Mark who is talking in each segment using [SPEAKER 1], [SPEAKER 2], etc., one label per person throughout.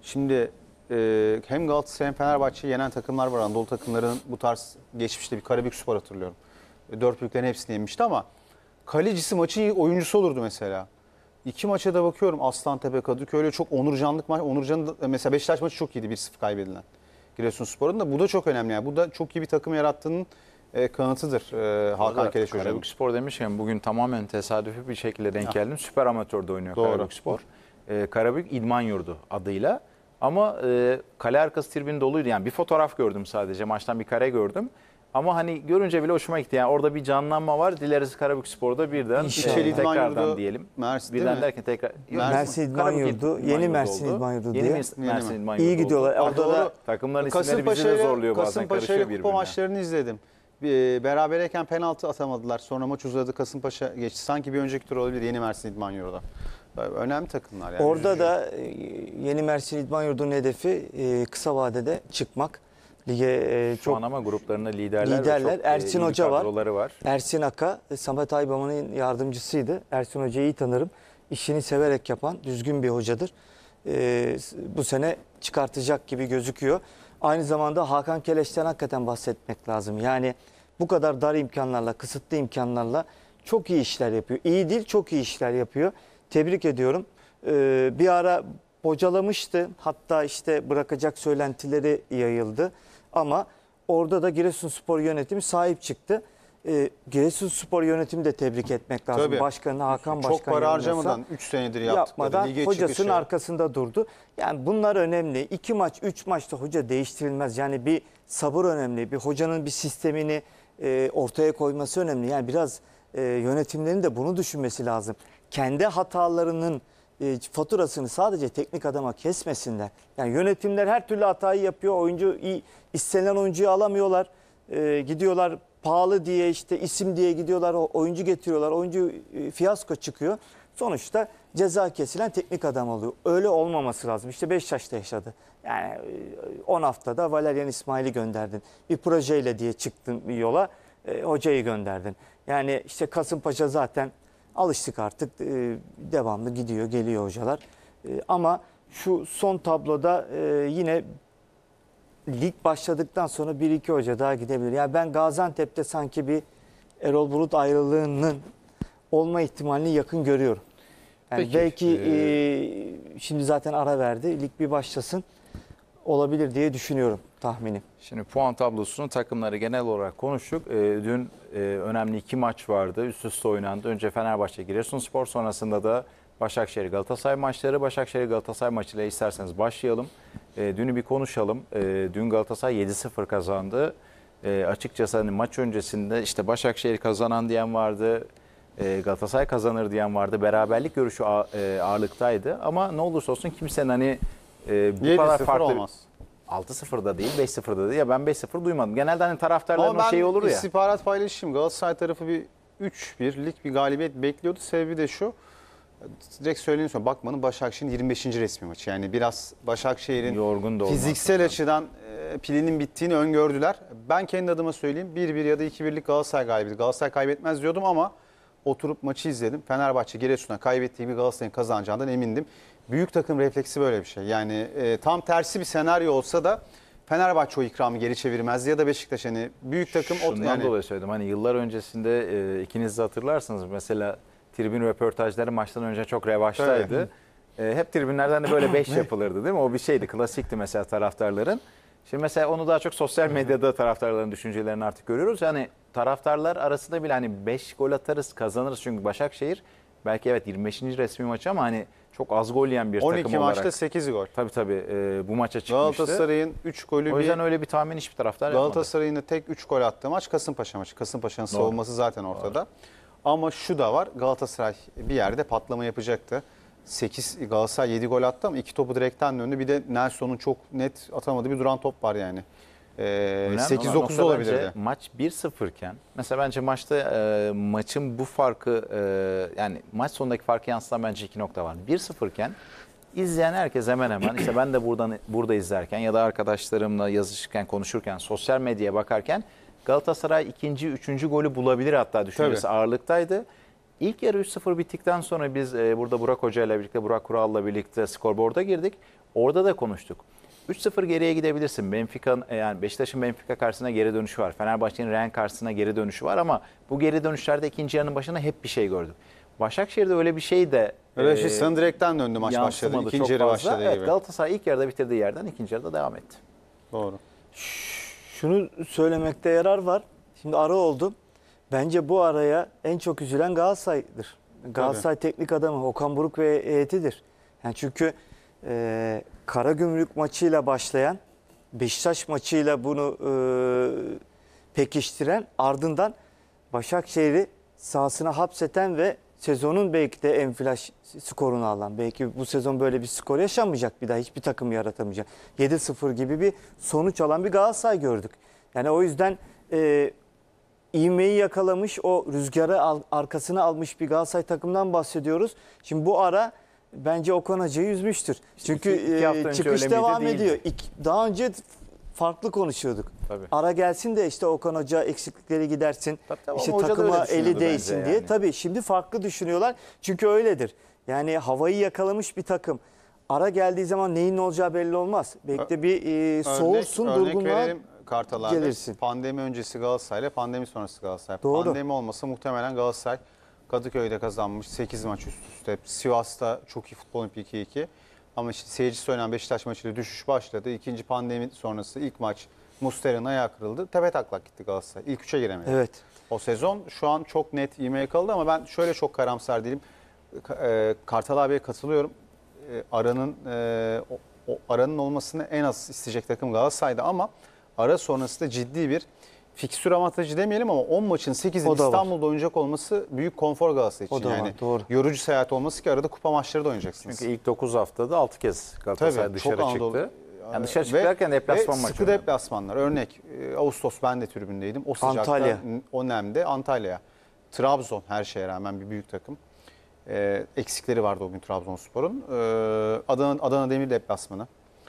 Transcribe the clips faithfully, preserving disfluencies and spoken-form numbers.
[SPEAKER 1] Şimdi e, hem Galatasaray hem Fenerbahçe'yi yenen takımlar var. Anadolu takımlarının bu tarz geçmişte bir Karabükspor hatırlıyorum. E, dört büyüklerin hepsini yenmişti ama kalecisi maçın iyi oyuncusu olurdu mesela. İki maça da bakıyorum, Aslantepe, Kadıköy'le çok onurcanlık maç. Onurcan'ın da, mesela Beşiktaş maçı çok iyiydi, bir sıfır kaybedilen. Giresunspor'un da bu da çok önemli. Yani bu da çok iyi bir takım yarattığının e, kanıtıdır e, Hakan Keleş Hoca'nın.
[SPEAKER 2] Karabükspor demişken bugün tamamen tesadüfi bir şekilde denk geldim. Süper Amatör'de oynuyor Karabükspor. E, Karabük İdman Yurdu adıyla. Ama e, kale arkası tribün doluydu. Yani bir fotoğraf gördüm sadece. Maçtan bir kare gördüm. Ama hani görünce bile hoşuma gitti. Yani orada bir canlanma var. Dileriz Karabükspor'da birden
[SPEAKER 1] İnşallah.
[SPEAKER 2] tekrardan diyelim.
[SPEAKER 1] Mersin,
[SPEAKER 2] birden derken tekrar.
[SPEAKER 3] Mersin İdman Yurdu, yeni Mersin İdman Yurdu diye.
[SPEAKER 2] Yeni Mersin İdman Yurdu.
[SPEAKER 3] İyi gidiyorlar.
[SPEAKER 1] Orada da
[SPEAKER 2] takımların isimleri bizi de zorluyor bazen,
[SPEAKER 1] Kasımpaşa
[SPEAKER 2] karışıyor
[SPEAKER 1] ile
[SPEAKER 2] birbirine.
[SPEAKER 1] kupa maçlarını izledim. Berabereyken penaltı atamadılar. Sonra maç uzadı. Kasımpaşa geçti. Sanki bir önceki tur olabilir Yeni Mersin İdman Yurdu'da. Önemli takımlar yani.
[SPEAKER 3] Orada
[SPEAKER 1] üzücü.
[SPEAKER 3] da Yeni Mersin İdman Yurdu'nun hedefi kısa vadede çıkmak. Lige
[SPEAKER 2] Şu
[SPEAKER 3] çok
[SPEAKER 2] an ama gruplarında liderler,
[SPEAKER 3] liderler.
[SPEAKER 2] ve çok
[SPEAKER 3] Ersin
[SPEAKER 2] iyi
[SPEAKER 3] Hoca var.
[SPEAKER 2] var.
[SPEAKER 3] Ersin Aka, Samet Aybama'nın yardımcısıydı. Ersin Hoca'yı iyi tanırım. İşini severek yapan düzgün bir hocadır. Ee, bu sene çıkartacak gibi gözüküyor. Aynı zamanda Hakan Keleş'ten hakikaten bahsetmek lazım. Yani bu kadar dar imkanlarla, kısıtlı imkanlarla çok iyi işler yapıyor. İyi değil, çok iyi işler yapıyor. Tebrik ediyorum. Ee, bir ara bocalamıştı. Hatta işte bırakacak söylentileri yayıldı. Ama orada da Giresunspor yönetimi sahip çıktı. Ee, Giresunspor yönetimi de tebrik etmek lazım.
[SPEAKER 1] Tabii.
[SPEAKER 3] Başkanı Hakan Başkan
[SPEAKER 1] çok para harcamadan üç senedir yapmadan
[SPEAKER 3] hocasının
[SPEAKER 1] çıkışı.
[SPEAKER 3] arkasında durdu. Yani bunlar önemli. İki maç, üç maçta hoca değiştirilmez. Yani bir sabır önemli. Bir hocanın bir sistemini e, ortaya koyması önemli. Yani biraz e, yönetimlerin de bunu düşünmesi lazım. Kendi hatalarının e, faturasını sadece teknik adama kesmesinler. Yani yönetimler her türlü hatayı yapıyor. Oyuncu iyi, istenilen oyuncuyu alamıyorlar. E, gidiyorlar pahalı diye, işte isim diye gidiyorlar, oyuncu getiriyorlar. Oyuncu e, fiyasko çıkıyor. Sonuçta ceza kesilen teknik adam oluyor. Öyle olmaması lazım. İşte Beşiktaş'ta yaşadı. Yani on haftada Valerian İsmail'i gönderdin. Bir projeyle diye çıktın bir yola, e, hocayı gönderdin. Yani işte Kasımpaşa zaten alıştık artık. E, devamlı gidiyor, geliyor hocalar. E, ama şu son tabloda e, yine lig başladıktan sonra bir iki hoca daha gidebilir. Yani ben Gaziantep'te sanki bir Erol Bulut ayrılığının olma ihtimalini yakın görüyorum. Yani
[SPEAKER 2] Peki,
[SPEAKER 3] belki
[SPEAKER 2] e...
[SPEAKER 3] e, şimdi zaten ara verdi. Lig bir başlasın, olabilir diye düşünüyorum, tahminim.
[SPEAKER 2] Şimdi puan tablosunu, takımları genel olarak konuştuk. E, dün e, önemli iki maç vardı. Üst üste oynandı. Önce Fenerbahçe Giresunspor, sonrasında da Başakşehir Galatasaray maçları. Başakşehir Galatasaray maçıyla isterseniz başlayalım. E, dünü bir konuşalım. E, dün Galatasaray yedi sıfır kazandı. E, açıkçası hani maç öncesinde işte Başakşehir kazanan diyen vardı. E, Galatasaray kazanır diyen vardı. Beraberlik görüşü e, ağırlıktaydı. Ama ne olursa olsun kimsenin hani e, bu kadar farklı
[SPEAKER 1] olmaz.
[SPEAKER 2] altı sıfırda değil, beş sıfırda değil. Ya ben beş sıfır duymadım. Genelde hani taraftarların o şeyi olur ya.
[SPEAKER 1] Ama ben istihbarat paylaşayım. Galatasaray tarafı bir üç birlik bir galibiyet bekliyordu. Sebebi de şu. Direkt söyleyeyim sonra, bakmanın Başakşehir'in yirmi beşinci resmi maçı. Yani biraz Başakşehir'in fiziksel açıdan e, pilinin bittiğini öngördüler. Ben kendi adıma söyleyeyim. bir bir ya da iki birlik Galatasaray galibiyeti. Galatasaray kaybetmez diyordum ama oturup maçı izledim. Fenerbahçe Giresun'a kaybettiği bir Galatasaray'ın kazanacağından emindim. Büyük takım refleksi böyle bir şey. Yani e, tam tersi bir senaryo olsa da Fenerbahçe o ikramı geri çevirmezdi ya da Beşiktaş, hani büyük takım.
[SPEAKER 2] Şundan
[SPEAKER 1] yani...
[SPEAKER 2] dolayı söyledim. Hani yıllar öncesinde e, ikiniz de hatırlarsınız. Mesela tribün röportajları maçtan önce çok revaçtaydı. E, hep tribünlerden de böyle beş yapılırdı değil mi? O bir şeydi, klasikti mesela taraftarların. Şimdi mesela onu daha çok sosyal medyada taraftarların düşüncelerini artık görüyoruz. Yani taraftarlar arasında bile hani beş gol atarız, kazanırız. Çünkü Başakşehir belki evet yirmi beşinci resmi maçı ama hani çok az gol yiyen bir takım olarak.
[SPEAKER 1] on iki maçta sekiz gol.
[SPEAKER 2] Tabii tabii e, bu maça çıkmıştı.
[SPEAKER 1] Galatasaray'ın üç golü bir...
[SPEAKER 2] O yüzden öyle bir tahmin hiçbir taraftar yapmadı.
[SPEAKER 1] Galatasaray'ın tek üç gol attığı maç Kasımpaşa maçı. Kasımpaşa'nın savunması zaten ortada. Doğru. Ama şu da var, Galatasaray bir yerde patlama yapacaktı. sekiz Galatasaray yedi gol attı ama iki topu direkten döndü. Bir de Nelson'un çok net atamadığı bir duran top var yani. Ee, sekiz dokuz olabilirdi.
[SPEAKER 2] Maç bir sıfır iken mesela bence maçta e, maçın bu farkı e, yani maç sonundaki farkı yansıtan bence iki nokta var. bir sıfır iken izleyen herkes hemen hemen işte ben de buradan burada izlerken ya da arkadaşlarımla yazışırken, konuşurken, sosyal medyaya bakarken Galatasaray ikinci, üçüncü golü bulabilir hatta düşüncesi Tabii. ağırlıktaydı. İlk yarı üç sıfır bittikten sonra biz e, burada Burak Hoca ile birlikte, Burak Kural'la birlikte skorboarda girdik. Orada da konuştuk. üç sıfır geriye gidebilirsin. Benfica, yani Beşiktaş'ın Benfica karşısına geri dönüşü var. Fenerbahçe'nin Rennes karşısına geri dönüşü var ama bu geri dönüşlerde ikinci yarının başında hep bir şey gördük. Başakşehir'de öyle bir şey de
[SPEAKER 1] Rashica'nın e, direkten döndü maç başladı. İkinci yarı başladı
[SPEAKER 2] evet,
[SPEAKER 1] gibi.
[SPEAKER 2] Galatasaray ilk yarıda bitirdiği yerden ikinci yarıda devam etti.
[SPEAKER 1] Doğru.
[SPEAKER 3] Şunu söylemekte yarar var. Şimdi ara oldu. Bence bu araya en çok üzülen Galatasaray'dır. Galatasaray teknik adamı Okan Buruk ve heyetidir. Yani çünkü e, Karagümrük maçıyla başlayan, Beşiktaş maçıyla bunu e, pekiştiren, ardından Başakşehir'i sahasına hapseten ve sezonun belki de en flash skorunu alan, belki bu sezon böyle bir skor yaşanmayacak, bir daha hiçbir takım yaratamayacak. yedi sıfır gibi bir sonuç alan bir Galatasaray gördük. Yani o yüzden e, ivmeyi yakalamış, o rüzgarı al, arkasına almış bir Galatasaray takımdan bahsediyoruz. Şimdi bu ara bence Okan Hoca'yı üzmüştür. Çünkü
[SPEAKER 2] iki, iki hafta önce
[SPEAKER 3] çıkış
[SPEAKER 2] öyle
[SPEAKER 3] devam
[SPEAKER 2] miydi?
[SPEAKER 3] ediyor.
[SPEAKER 2] Değildi.
[SPEAKER 3] İki, daha önce farklı konuşuyorduk.
[SPEAKER 2] Tabii.
[SPEAKER 3] Ara gelsin de işte Okan Hoca eksiklikleri gidersin.
[SPEAKER 2] Tabii, tabii,
[SPEAKER 3] işte
[SPEAKER 2] ama hoca da öyle
[SPEAKER 3] takıma
[SPEAKER 2] düşünüyordu
[SPEAKER 3] eli değsin
[SPEAKER 2] bence
[SPEAKER 3] diye.
[SPEAKER 2] yani.
[SPEAKER 3] Tabii şimdi farklı düşünüyorlar. Çünkü öyledir. Yani havayı yakalamış bir takım. Ara geldiği zaman neyin ne olacağı belli olmaz. Belki de bir e, soğursun,
[SPEAKER 1] örnek, örnek
[SPEAKER 3] durgunluğa
[SPEAKER 1] verelim Kartal abi.
[SPEAKER 3] gelirsin.
[SPEAKER 1] Pandemi öncesi Galatasaray ile pandemi sonrası Galatasaray.
[SPEAKER 3] Doğru.
[SPEAKER 1] Pandemi olmasa muhtemelen Galatasaray Kadıköy'de kazanmış sekiz maç üst üste. Sivas'ta çok iyi futbol oynadı iki iki. Ama işte seyircisi oynayan Beşiktaş maçıyla düşüş başladı. İkinci pandemi sonrası ilk maç Muslera'nın ayağı kırıldı. Tepe taklak gitti Galatasaray. İlk üçe giremedi.
[SPEAKER 3] Evet.
[SPEAKER 1] O sezon şu an çok net ivme yakaladı ama ben şöyle çok karamsar değilim. Ka- e, Kartal abiye katılıyorum. E, Aranın e, o, o aranın olmasını en az isteyecek takım Galatasaray'da ama ara sonrası da ciddi bir fikstür avantajı demeyelim ama on maçın sekizini
[SPEAKER 3] O da var.
[SPEAKER 1] İstanbul'da oynayacak olması büyük konfor Galatasaray için.
[SPEAKER 3] O da var,
[SPEAKER 1] yani
[SPEAKER 3] doğru.
[SPEAKER 1] yorucu seyahat olması ki arada kupa maçları da oynayacaksınız.
[SPEAKER 2] Çünkü ilk dokuz haftada altı kez Galatasaray
[SPEAKER 1] Tabii,
[SPEAKER 2] dışarı
[SPEAKER 1] çok
[SPEAKER 2] çıktı.
[SPEAKER 1] Anadolu-
[SPEAKER 2] Yani dışarı çıktı derken deplasman
[SPEAKER 1] ve
[SPEAKER 2] maçı.
[SPEAKER 1] sıkı
[SPEAKER 2] oynadı.
[SPEAKER 1] deplasmanlar. Örnek e, Ağustos ben de tribündeydim. O sıcakta
[SPEAKER 3] Antalya.
[SPEAKER 1] o nemde Antalya. Trabzon her şeye rağmen bir büyük takım. E, eksikleri vardı o gün Trabzonspor'un. E, Adana, Adana Demir deplasmanı.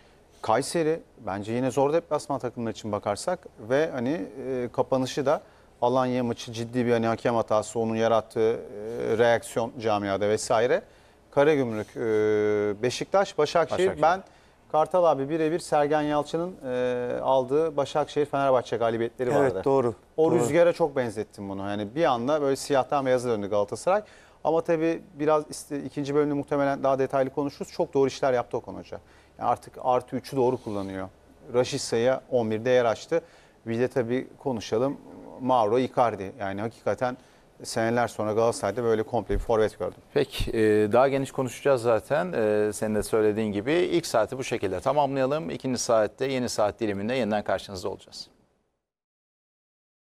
[SPEAKER 1] Kayseri bence yine zor deplasman takımlar için bakarsak ve hani e, kapanışı da Alanya maçı ciddi bir hani hakem hatası onun yarattığı e, reaksiyon camiada vesaire. Karagümrük, e, Beşiktaş, Başakşehir.
[SPEAKER 2] Başakşehir.
[SPEAKER 1] Ben Kartal abi birebir Sergen Yalçın'ın e, aldığı Başakşehir Fenerbahçe galibiyetleri vardı.
[SPEAKER 3] Evet, doğru.
[SPEAKER 1] O
[SPEAKER 3] Doğru.
[SPEAKER 1] rüzgara çok benzettim bunu. Yani bir anda böyle siyahtan beyaza döndü Galatasaray. Ama tabii biraz işte ikinci bölümde muhtemelen daha detaylı konuşuruz. Çok doğru işler yaptı Okan Hoca. Yani artık artı üçü doğru kullanıyor. Rashica'ya on birde yer açtı. Bir de tabii konuşalım Mauro Icardi. Yani hakikaten seneler sonra Galatasaray'da böyle komple bir forvet gördüm.
[SPEAKER 2] Peki e, daha geniş konuşacağız zaten. E, senin de söylediğin gibi ilk saati bu şekilde tamamlayalım. İkinci saatte yeni saat diliminde yeniden karşınızda olacağız.